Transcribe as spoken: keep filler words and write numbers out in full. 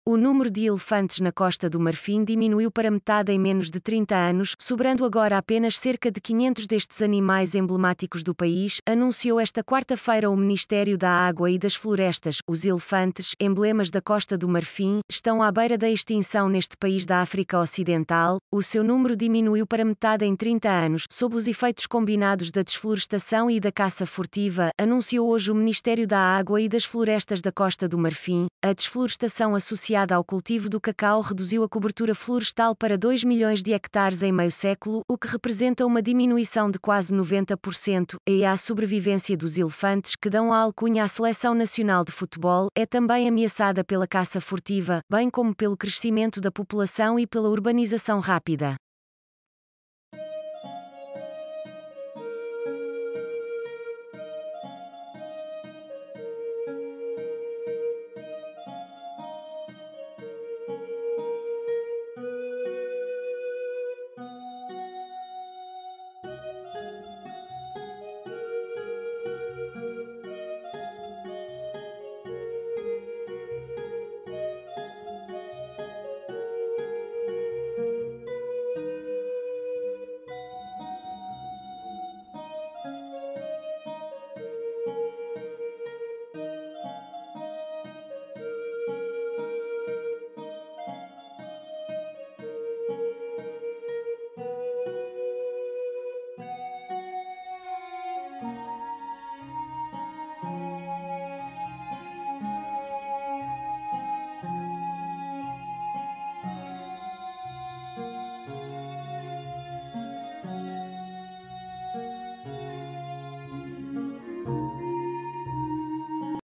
O número de elefantes na Costa do Marfim diminuiu para metade em menos de trinta anos, sobrando agora apenas cerca de quinhentos destes animais emblemáticos do país, anunciou esta quarta-feira o Ministério da Água e das Florestas. Os elefantes, emblemas da Costa do Marfim, estão à beira da extinção neste país da África Ocidental. O seu número diminuiu para metade em trinta anos, sob os efeitos combinados da desflorestação e da caça furtiva, anunciou hoje o Ministério da Água e das Florestas da Costa do Marfim. A desflorestação associada ao cultivo do cacau reduziu a cobertura florestal para dois milhões de hectares em meio século, o que representa uma diminuição de quase noventa por cento, e a sobrevivência dos elefantes, que dão a alcunha à Seleção Nacional de Futebol, é também ameaçada pela caça furtiva, bem como pelo crescimento da população e pela urbanização rápida.